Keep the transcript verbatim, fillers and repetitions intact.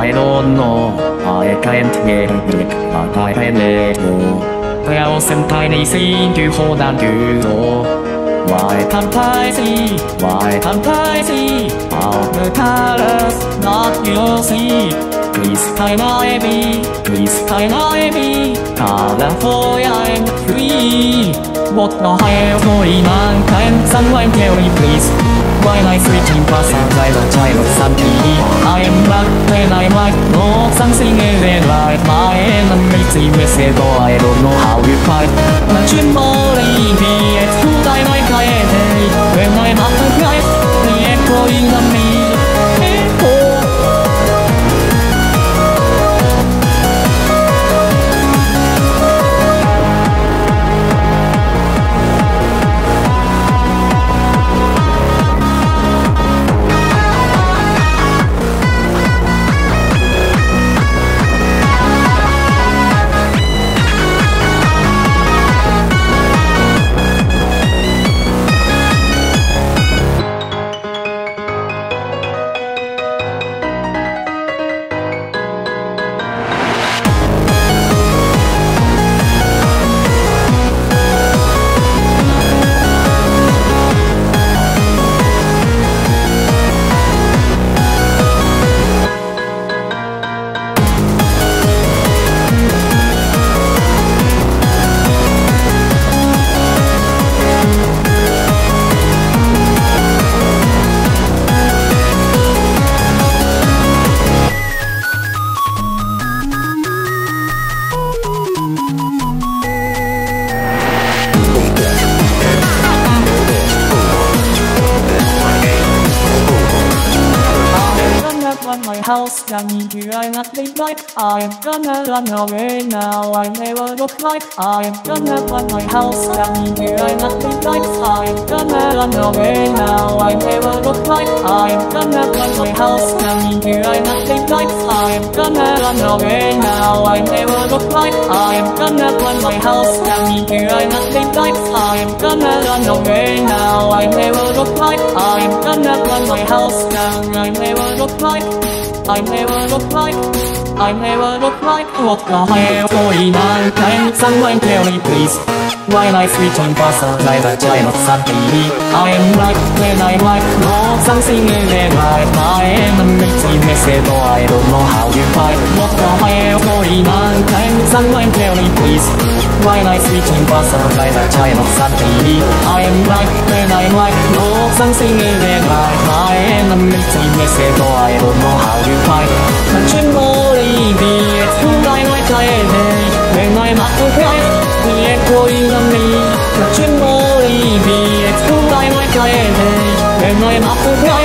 I don't know, I can't get it, but I can let go. Thousand tiny things to hold on to. Why can't I see, why can't I see all the colors that you see? Please can I be, please can I be colorful and free? What the hell going on? Can someone tell me please? Why am I switching past outside the child of Sunday? I am black and I'm like, no, something isn't right. My enemy see me say, oh, I don't know how you fight. But you believe me, it's who I like I am. When I'm up the guys, the echo in the me. Echo. My house can meet you, I'm not the light. I'm gonna run away now, I never look like. I'm gonna run my house can meet you, I'm not the light. I'm gonna run away now, I never look like. I'm gonna run my house can meet you, I'm not the light. I'm gonna run away now, I never look like. I'm gonna run my house can meet you, I'm not the light. I'm gonna run away now, I never look like. I'm gonna run my house can I never look like. I never look like, I never look like. What the hell going on? Can someone tell me please? Why am I switching past like a child of Sunday? I am right when I'm like, no, something isn't right. My enemy see me say, oh, I don't know how you fight. What the hell going on? Can someone tell me please? Why am I switching past like a child of Sunday? I am right when I'm like, no, something isn't right. My enemy see me say, oh, I don't know how you fight. But you believe me, it's who I like I am. When I'm at the price, the echo in the me. But you believe me, it's who I like I am. When I'm at the price.